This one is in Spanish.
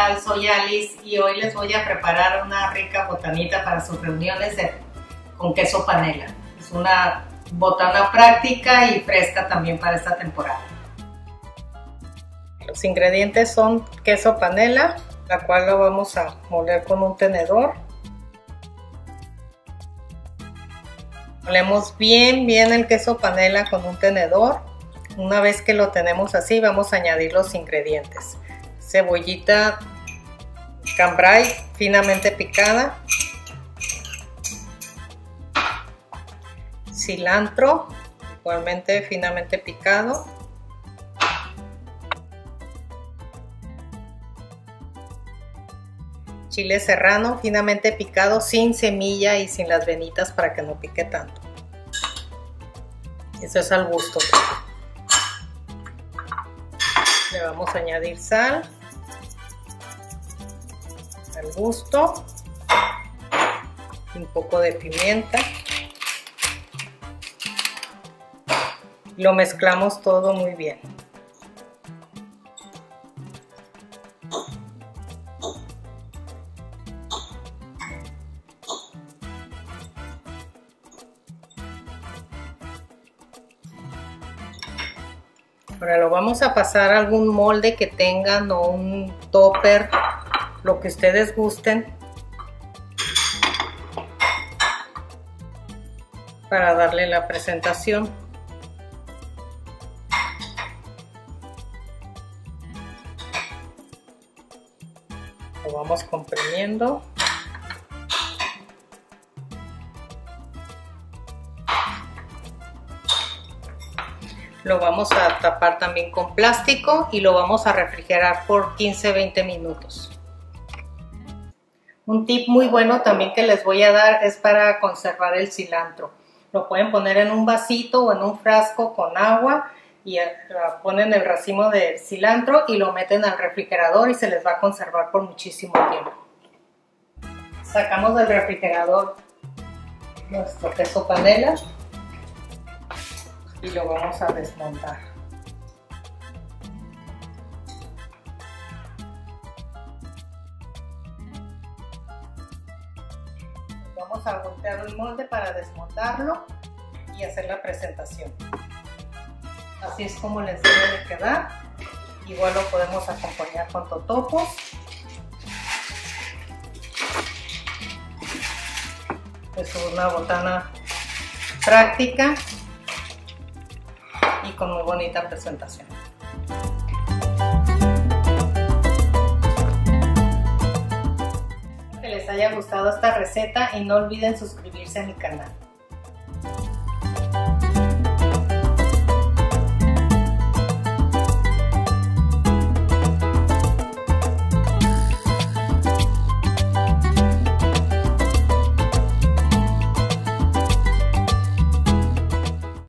tal? Soy Alice y hoy les voy a preparar una rica botanita para sus reuniones con queso panela. Es una botana práctica y fresca también para esta temporada. Los ingredientes son queso panela, la cual lo vamos a moler con un tenedor. Molemos bien el queso panela con un tenedor. Una vez que lo tenemos así, vamos a añadir los ingredientes. Cebollita cambray finamente picada, cilantro igualmente finamente picado, chile serrano finamente picado sin semilla y sin las venitas para que no pique tanto. Eso es al gusto. Le vamos a añadir sal al gusto, un poco de pimienta. Lo mezclamos todo muy bien. Ahora lo vamos a pasar a algún molde que tengan o un topper, lo que ustedes gusten, para darle la presentación. Lo vamos comprimiendo. Lo vamos a tapar también con plástico y lo vamos a refrigerar por 15-20 minutos. Un tip muy bueno también que les voy a dar es para conservar el cilantro. Lo pueden poner en un vasito o en un frasco con agua y ponen el racimo de cilantro y lo meten al refrigerador y se les va a conservar por muchísimo tiempo. Sacamos del refrigerador nuestro queso panela y lo vamos a desmontar. Vamos a voltear el molde para desmontarlo y hacer la presentación. Así es como les debe de quedar. Igual lo podemos acompañar con totopos. Es una botana práctica y con muy bonita presentación. Espero que les haya gustado esta receta y no olviden suscribirse a mi canal.